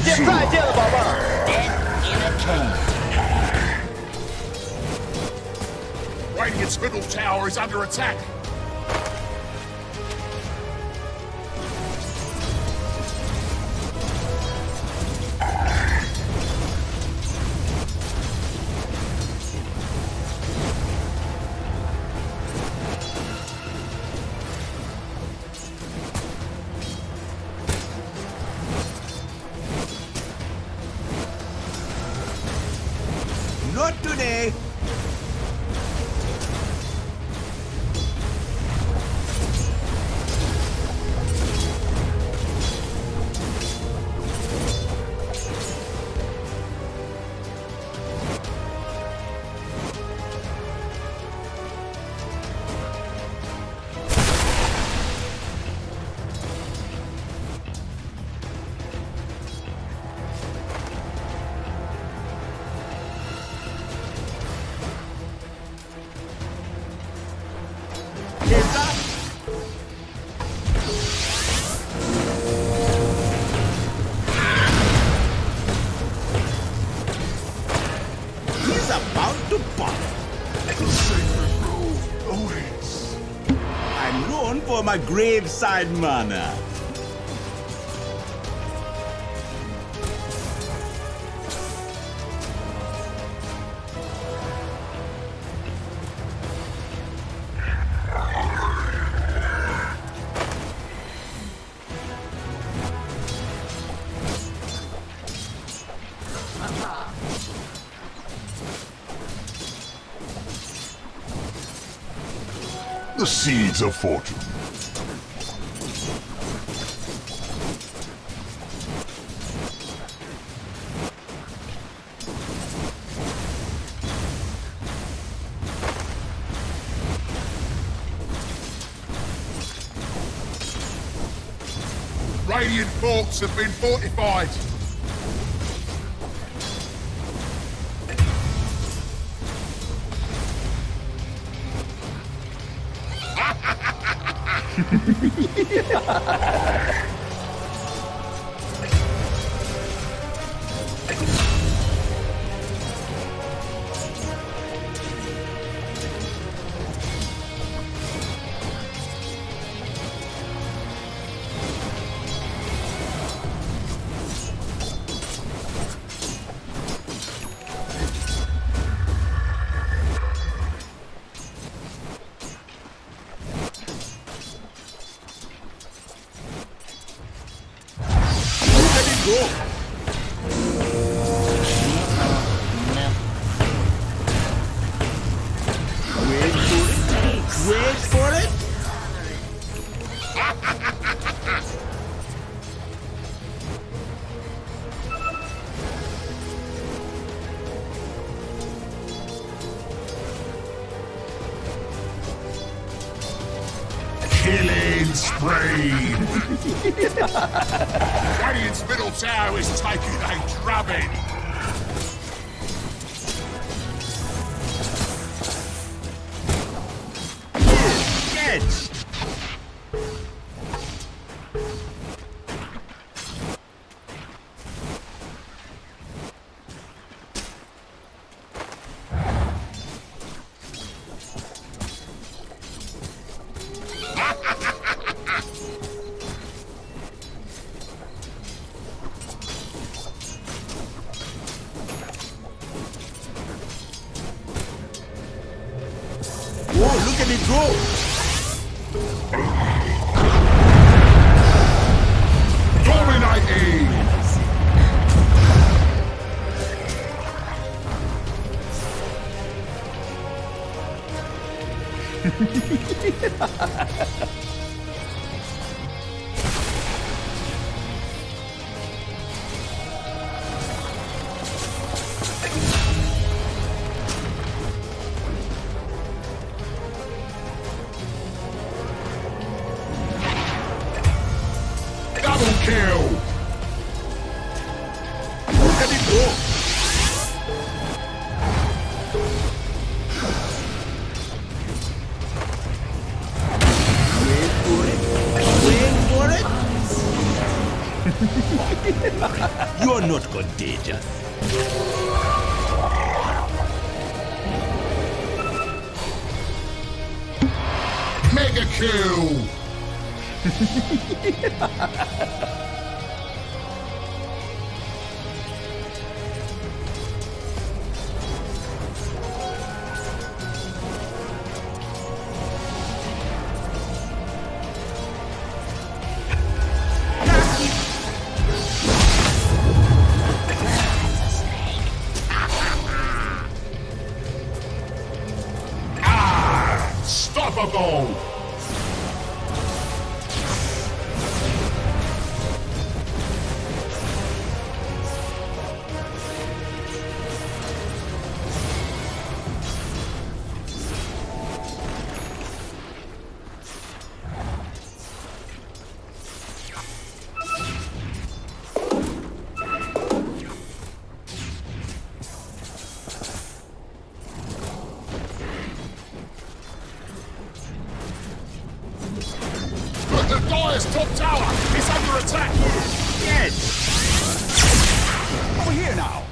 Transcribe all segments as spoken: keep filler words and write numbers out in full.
见再见了，宝宝。 Dead in a can. Radiant's middle tower is under attack. Not today. For my graveside manner. The seeds of fortune. Radiant forts have been fortified. Killing spree! Radiant's middle tower is taking a drubbing! Yes! Whoa, look at it go! Dominating! Double kill! Look at it go! You're not contagious. Mega kill! Unstoppable! The Dire's top tower is under attack! Dead! Over here now!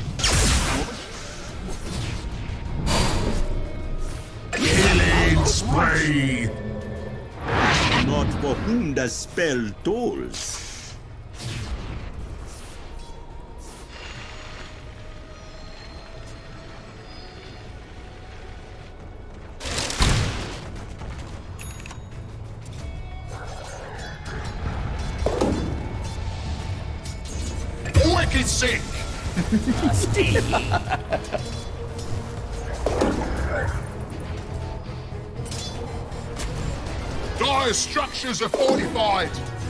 Killing spree! Not for whom the spell tolls. Wicked sick! Dire's structures are fortified!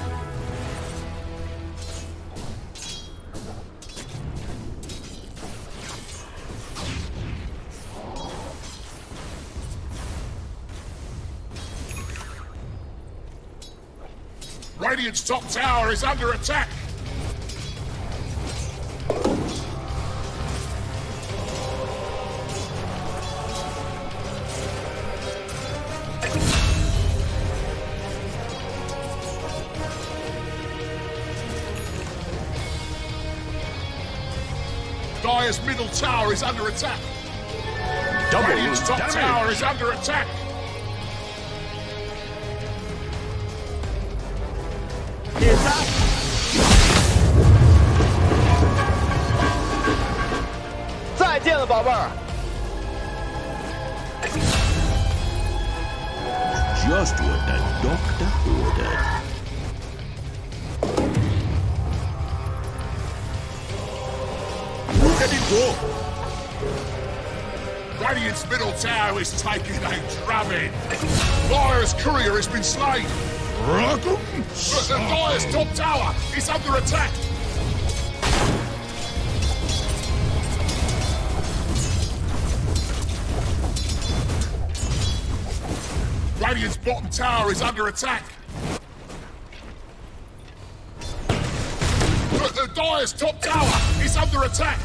Radiant's top tower is under attack! Dire's middle tower is under attack. Double Radiant's top damage. tower is under attack. Here's that. Just what the doctor ordered. Look at it go! Radiant's middle tower is taking a drubbing. Dire's courier has been slain. But the Dire's top tower is under attack. Radiant's bottom tower is under attack. But the Dire's top tower is under attack.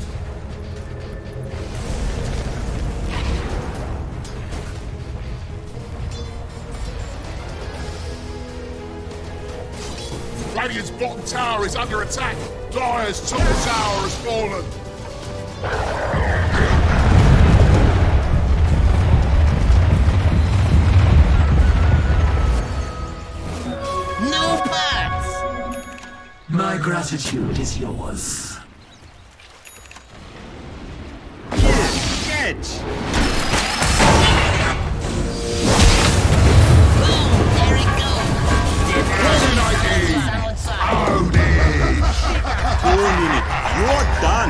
Radiant's bottom tower is under attack. Dire's top tower has fallen. No parts! My gratitude is yours. Catch! Boom! There it goes! Dominating! Outside. Own it! Owning it. You're done.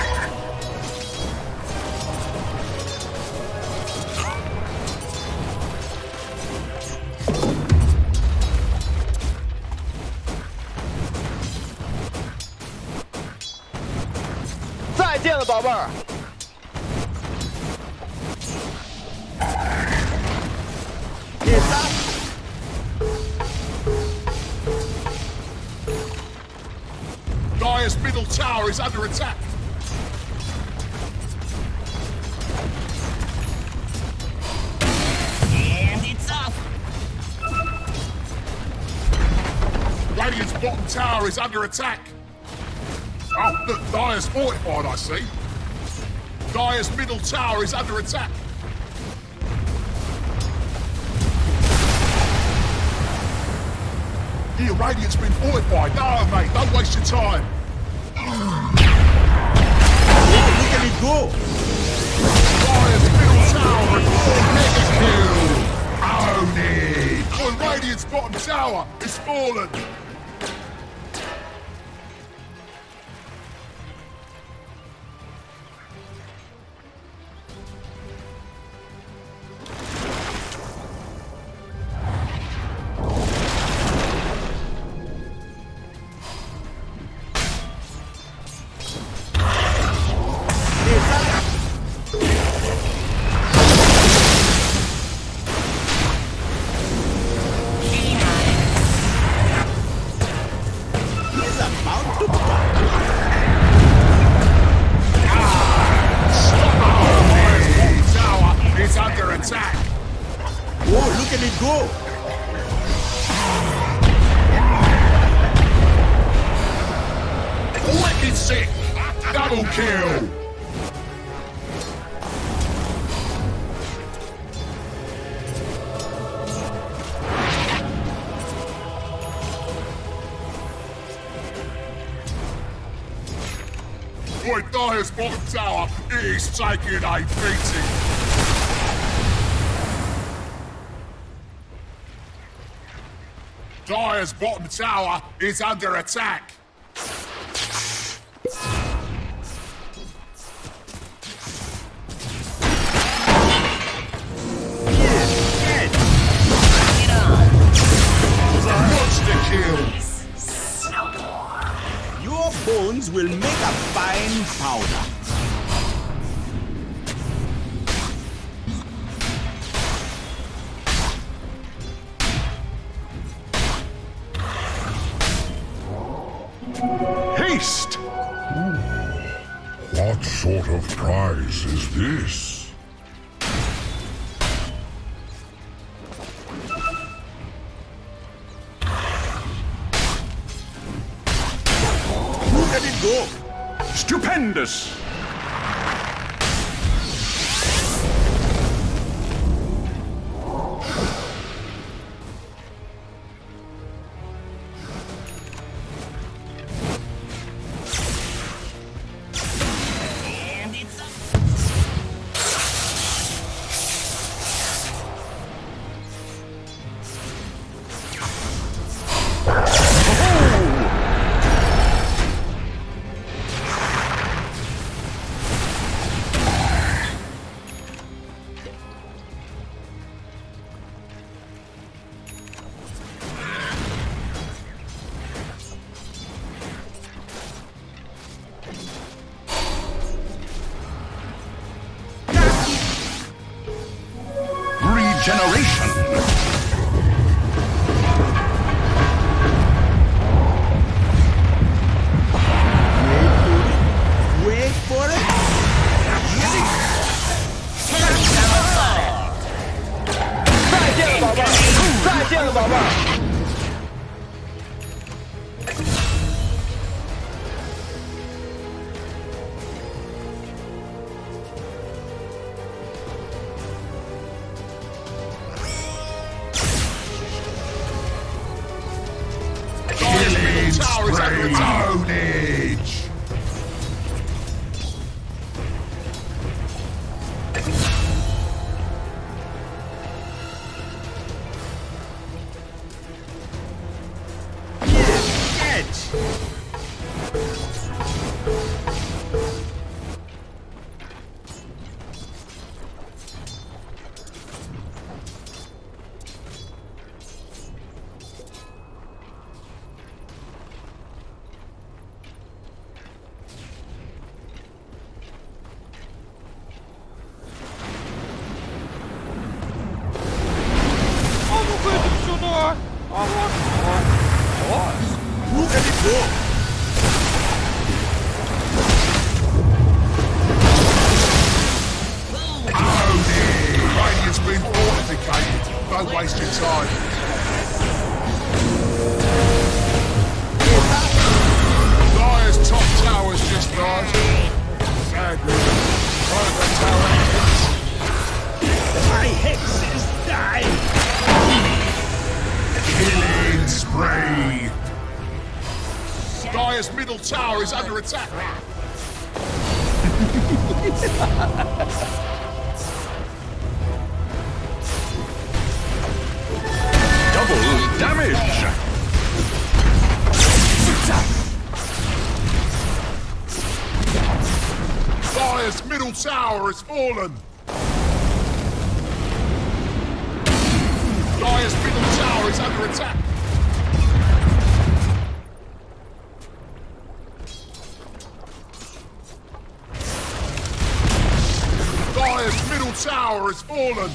Dire's middle tower is under attack. And it's off! Radiant's bottom tower is under attack. Oh, look, Dire's fortified, I see. Dire's middle tower is under attack. Here, Radiant's been fortified. No, mate, don't waste your time. Look at it go! Dire's middle tower and four mega kill. Own it. Oh, Radiant's bottom tower is fallen. Boy, Dire's bottom tower is taking a beating. Dire's bottom tower is under attack. Monster kill. Your bones will make a fine powder. Haste! What sort of prize is this? Let it go! Stupendous! And it's up. Regeneration! Wait for it! Get it! Tower is under attack. Look at it go! Radiant's been fortified. Don't waste your time. Dire's middle tower is under attack. Double damage! Dire's middle tower has fallen. Dire's middle tower is under attack. Dire's middle tower has fallen.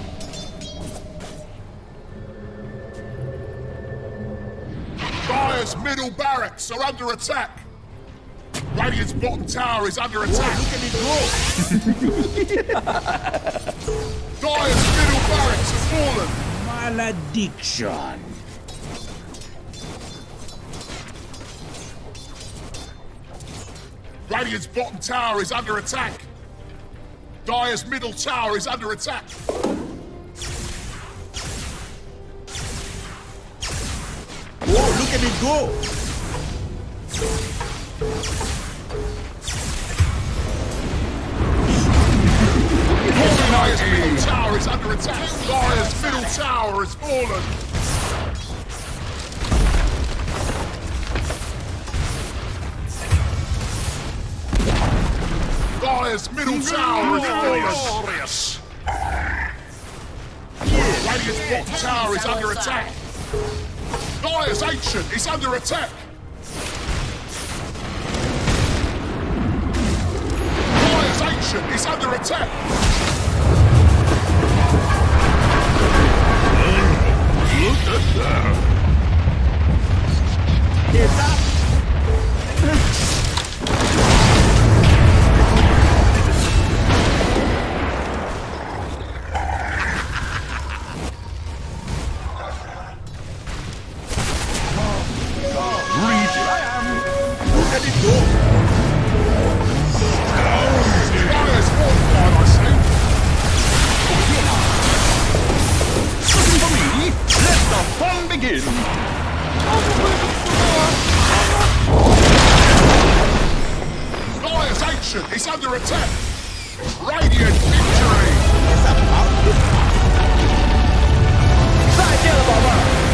Dire's middle barracks are under attack. Radiant's bottom tower is under attack. Look at it go! Dire's middle barracks have fallen. Malediction! Radiant's bottom tower is under attack. Dire's middle tower is under attack. Whoa, look at it go! Dire's middle tower is under attack. Dire's middle tower has fallen. Dire's middle tower is fallen. Glorious! Radiant's bottom tower is under attack. Dire's ancient is under attack. Dire's ancient is under attack. Look at that! Here's that! Dire's ancient is under attack. Radiant victory. Sai, tira, babá!